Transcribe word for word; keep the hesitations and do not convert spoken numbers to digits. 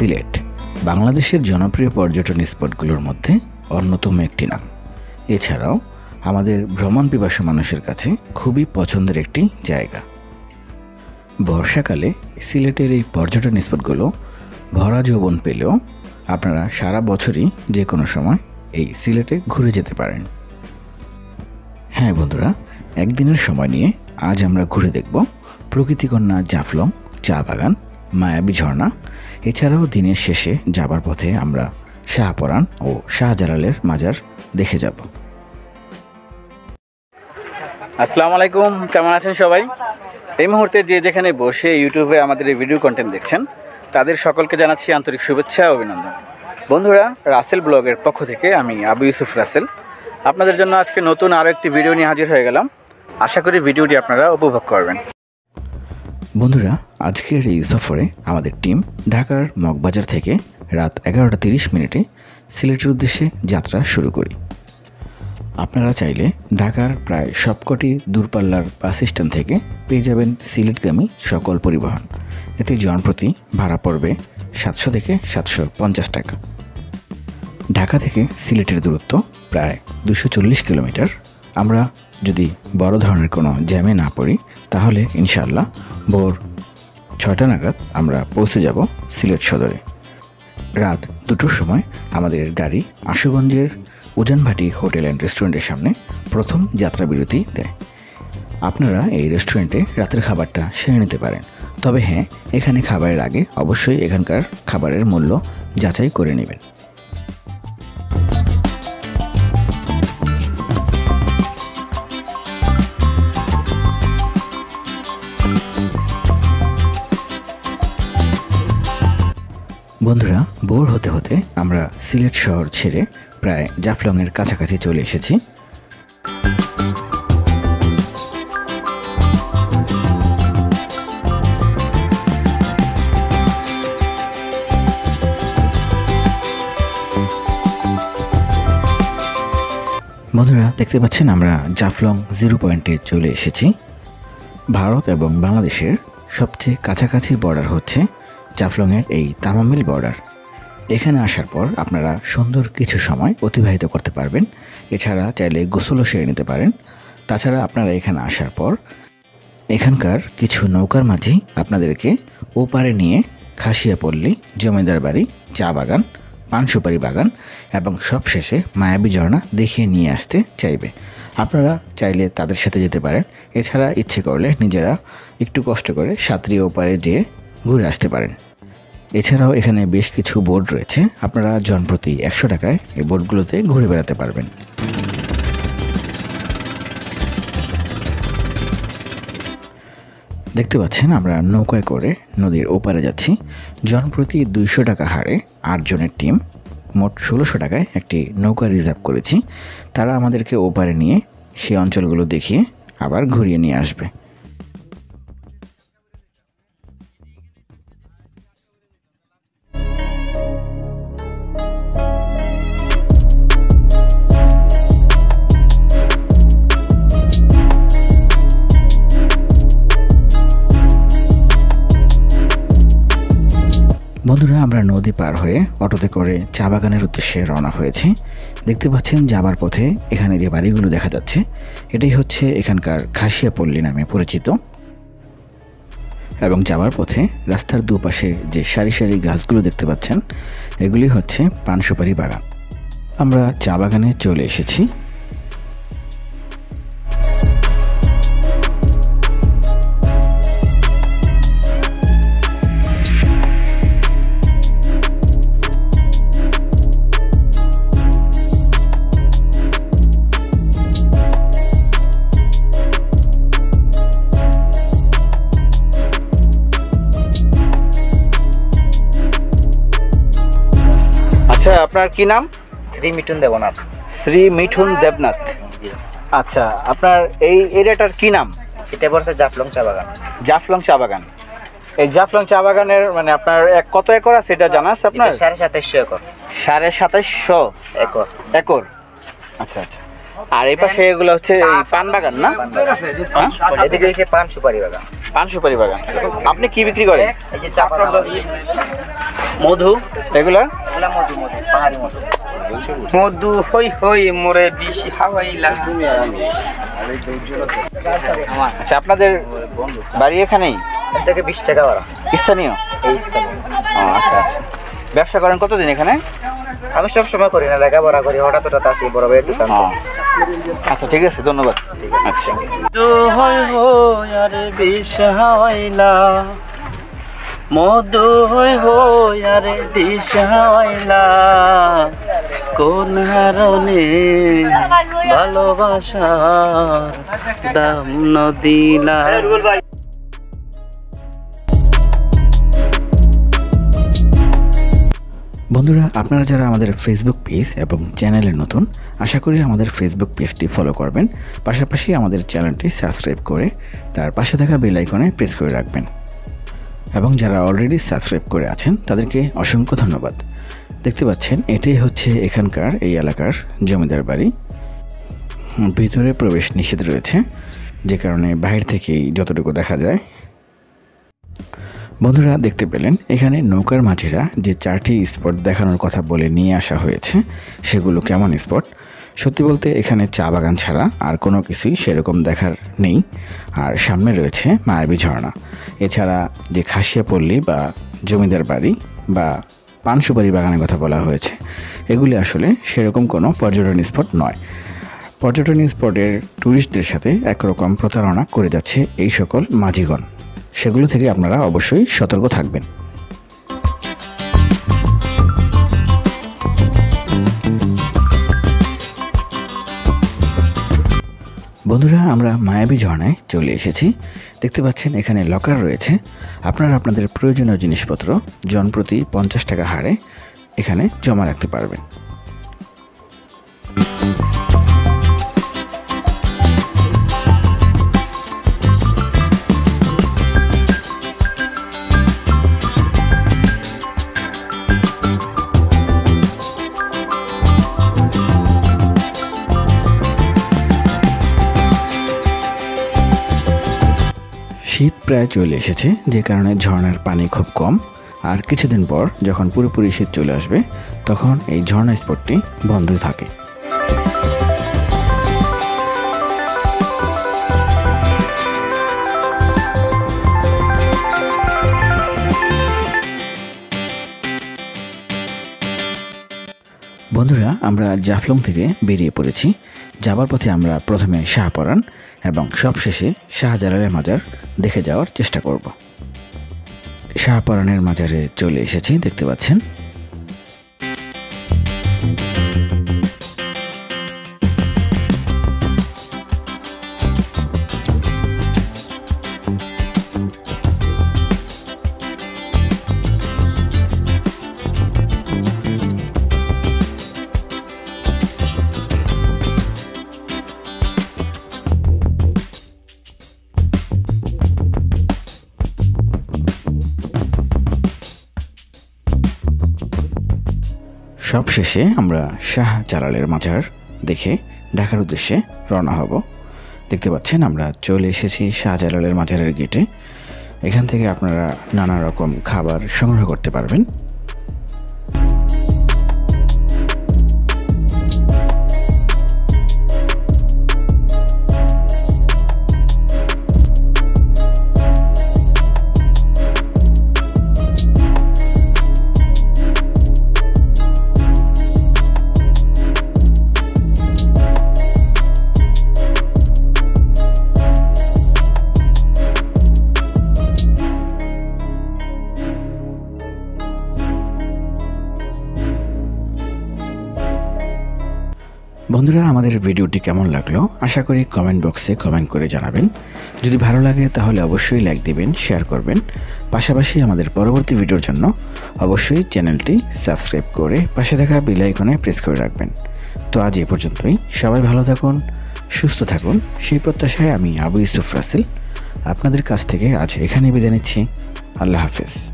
সিলেট বাংলাদেশের জনপ্রিয় পর্যটন স্পটগুলোর মধ্যে অন্যতম একটি নাম। এছাড়াও আমাদের ভ্রমণ পিপাসু মানুষের কাছে খুবই পছন্দের একটি জায়গা। বর্ষাকালে সিলেটের এই পর্যটন স্পটগুলো ভরা যৌবন পেলেও আপনারা সারা বছরই যে কোনো সময় এই সিলেটে ঘুরে যেতে পারেন। হ্যাঁ বন্ধুরা, একদিনের সময় নিয়ে আজ আমরা ঘুরে দেখব প্রকৃতিকন্যা জাফলং, চা বাগান, মায়াবী ঝর্ণা। এছাড়াও দিনের শেষে যাবার পথে আমরা শাহপরান ও শাহজালালের মাজার দেখে যাব। আসসালামু আলাইকুম, কেমন আছেন সবাই? এই মুহূর্তে যে যেখানে বসে ইউটিউবে আমাদের এই ভিডিও কন্টেন্ট দেখছেন তাদের সকলকে জানাচ্ছি আন্তরিক শুভেচ্ছা ও অভিনন্দন। বন্ধুরা, রাসেল ব্লগের পক্ষ থেকে আমি আবু ইউসুফ রাসেল আপনাদের জন্য আজকে নতুন আরও একটি ভিডিও নিয়ে হাজির হয়ে গেলাম। আশা করি ভিডিওটি আপনারা উপভোগ করবেন। বন্ধুরা, আজকের এই সফরে আমাদের টিম ঢাকার মগবাজার থেকে রাত এগারোটা তিরিশ মিনিটে সিলেটের উদ্দেশ্যে যাত্রা শুরু করি। আপনারা চাইলে ঢাকার প্রায় সবকটি দূরপাল্লার বাস স্ট্যান্ড থেকে পেয়ে যাবেন সিলেটগামী সকল পরিবহন। এতে জনপ্রতি ভাড়া পড়বে সাতশো থেকে সাতশো পঞ্চাশ টাকা। ঢাকা থেকে সিলেটের দূরত্ব প্রায় দুশো চল্লিশ কিলোমিটার। আমরা যদি বড় ধরনের কোনো জ্যামে না পড়ি তাহলে ইনশাআল্লাহ ভোর ছয়টা নাগাদ আমরা পৌঁছে যাব সিলেট সদরে। রাত দুটোর সময় আমাদের গাড়ি আশুগঞ্জের উজানভাটি হোটেল অ্যান্ড রেস্টুরেন্টের সামনে প্রথম যাত্রা বিরতি দেয়। আপনারা এই রেস্টুরেন্টে রাতের খাবারটা সেরে নিতে পারেন, তবে হ্যাঁ, এখানে খাবারের আগে অবশ্যই এখানকার খাবারের মূল্য যাচাই করে নেবেন। বন্ধুরা, ভোর হতে হতে আমরা সিলেট শহর ছেড়ে প্রায় জাফলংয়ের কাছাকাছি চলে এসেছি। বন্ধুরা, দেখতে পাচ্ছেন আমরা জাফলং জিরো পয়েন্টে চলে এসেছি। ভারত এবং বাংলাদেশের সবচেয়ে কাছাকাছি বর্ডার হচ্ছে জাফলংয়ের এই তামামিল বর্ডার। এখানে আসার পর আপনারা সুন্দর কিছু সময় অতিবাহিত করতে পারবেন। এছাড়া চাইলে গোসলও সেরে নিতে পারেন। তাছাড়া আপনারা এখানে আসার পর এখানকার কিছু নৌকার মাঝি আপনাদেরকে ওপারে নিয়ে খাসিয়াপল্লী, জমিদার বাড়ি, চা বাগান, পান সুপারি বাগান এবং সবশেষে মায়াবী ঝর্ণা দেখিয়ে নিয়ে আসতে চাইবে। আপনারা চাইলে তাদের সাথে যেতে পারেন। এছাড়া ইচ্ছে করলে নিজেরা একটু কষ্ট করে সাঁতরিয়ে ওপারে যেয়ে ঘুরে আসতে পারেন। এছাড়াও এখানে বেশ কিছু বোট রয়েছে। আপনারা জনপ্রতি একশো টাকায় এই বোটগুলোতে ঘুরে বেড়াতে পারবেন। দেখতে পাচ্ছেন আমরা নৌকায় করে নদীর ওপারে যাচ্ছি। জনপ্রতি দুইশো টাকা হারে আটজনের টিম, মোট ষোলোশো টাকায় একটি নৌকা রিজার্ভ করেছি। তারা আমাদেরকে ওপারে নিয়ে সেই অঞ্চলগুলো দেখিয়ে আবার ঘুরিয়ে নিয়ে আসবে। বন্ধুরা, আমরা নদী পার হয়ে অটোতে করে চা বাগানের উদ্দেশ্যে রওনা হয়েছি। দেখতে পাচ্ছেন যাবার পথে এখানে যে বাড়িগুলো দেখা যাচ্ছে এটাই হচ্ছে এখানকার খাসিয়াপল্লী নামে পরিচিত। এবং যাবার পথে রাস্তার দুপাশে যে সারি সারি গাছগুলো দেখতে পাচ্ছেন এগুলি হচ্ছে পান সুপারি বাগান। আমরা চা বাগানে চলে এসেছি। আচ্ছা, আপনার কি নাম? শ্রী মিঠুন দেবনাথ। শ্রী মিঠুন দেবনাথ। আচ্ছা, আপনার এই এরিয়াটার কি নাম? এটা বলছে জাফলং চা বাগান। জাফলং চা বাগান। এই জাফলং চা বাগানের মানে আপনার এক কত একর আছে এটা জানা আছে আপনার? সাড়ে সাতাইশশো একর। সাড়ে সাতাইশশো একর একর আচ্ছা আচ্ছা। আর এই পাশে এগুলো হচ্ছে পান বাগান না? এদিকে হচ্ছে পান সুপারি বাগান। পান সুপারি বাগান। আপনি কি বিক্রি করেন? এই যে চা পাতা। মধু এগুলা এগুলা মধু মধু পাহাড়ি মধু মধু হই হই মোরে বেশি হাওয়াইলা। আচ্ছা, আপনাদের বাড়ি এখানেই? এর থেকে বিশ টাকা ভাড়া। স্থানীয়? এই স্থানীয়। ও আচ্ছা আচ্ছা। ব্যবসা করেন কতদিন এখানে? আমি সব সময় করি না, লেখাপড়া করি, হঠাৎ হঠাৎ আসি বড় ভাইয়ের দোকান। আচ্ছা ঠিক আছে, ধন্যবাদ। আচ্ছা, মধু হই হই আরে বেশি হাওয়াইলা, মধু হই হই আরে বেশি হাওয়াইলা, কোন হারণে ভালোবাসার দাম নদিলা। বন্ধুরা, আপনারা যারা আমাদের ফেসবুক পেজ এবং চ্যানেলে নতুন, আশা করি আমাদের ফেসবুক পেজটি ফলো করবেন, পাশাপাশি আমাদের চ্যানেলটি সাবস্ক্রাইব করে তার পাশে থাকা বেল আইকনে প্রেস করে রাখবেন। এবং যারা অলরেডি সাবস্ক্রাইব করে আছেন তাদেরকে অসংখ্য ধন্যবাদ। দেখতে পাচ্ছেন এটাই হচ্ছে এখানকার এই এলাকার জমিদার বাড়ি। ভিতরে প্রবেশ নিষেধ রয়েছে, যে কারণে বাহির থেকেই যতটুকু দেখা যায়। বন্ধুরা, দেখতে পেলেন এখানে নৌকার মাঝিরা যে চারটি স্পট দেখানোর কথা বলে নিয়ে আসা হয়েছে, সেগুলো কেমন স্পট? সত্যি বলতে এখানে চা বাগান ছাড়া আর কোনো কিছুই সেরকম দেখার নেই। আর সামনে রয়েছে মায়াবী ঝর্ণা। এছাড়া যে খাসিয়া পল্লী বা জমিদার বাড়ি বা পান সুপারি বাগানের কথা বলা হয়েছে, এগুলি আসলে সেরকম কোনো পর্যটন স্পট নয়। পর্যটন স্পটের ট্যুরিস্টদের সাথে একরকম প্রতারণা করে যাচ্ছে এই সকল মাঝিগণ। সেগুলো থেকে আপনারা অবশ্যই সতর্ক থাকবেন। বন্ধুরা, আমরা মায়াবী ঝর্ণায় চলে এসেছি। দেখতে পাচ্ছেন এখানে লকার রয়েছে। আপনারা আপনাদের প্রয়োজনীয় জিনিসপত্র জনপ্রতি পঞ্চাশ টাকা হারে এখানে জমা রাখতে পারবেন। শীত প্রায় চলে এসেছে, যে কারণে ঝর্ণার পানি খুব কম। আর কিছুদিন পর যখন পুরোপুরি শীত চলে আসবে, তখন এই ঝর্ণা স্পটটি বন্ধ থাকে। বন্ধুরা, আমরা জাফলং থেকে বেরিয়ে পড়েছি। যাবার পথে আমরা প্রথমে শাহপরান এবং সবশেষে শাহজালালের মাজার দেখে যাওয়ার চেষ্টা করব। শাহপরানের মাজারে চলে এসেছি, দেখতে পাচ্ছেন। সবশেষে আমরা শাহজালালের মাজার দেখে ঢাকার উদ্দেশ্যে রওনা হব। দেখতে পাচ্ছেন আমরা চলে এসেছি শাহজালালের মাজারের গেটে। এখান থেকে আপনারা নানা রকম খাবার সংগ্রহ করতে পারবেন। বন্ধুরা, আমাদের ভিডিওটি কেমন লাগলো আশা করি কমেন্ট বক্সে কমেন্ট করে জানাবেন। যদি ভালো লাগে তাহলে অবশ্যই লাইক দিবেন, শেয়ার করবেন। পাশাপাশি আমাদের পরবর্তী ভিডিওর জন্য অবশ্যই চ্যানেলটি সাবস্ক্রাইব করে পাশে থাকা বেল আইকনে প্রেস করে রাখবেন। তো আজ এই পর্যন্তই। সবাই ভালো থাকুন, সুস্থ থাকুন, সেই প্রত্যাশায় আমি আবু ইউসুফ রাসেল আপনাদের কাছ থেকে আজ এখানেই বিদায় নিচ্ছি। আল্লাহ হাফেজ।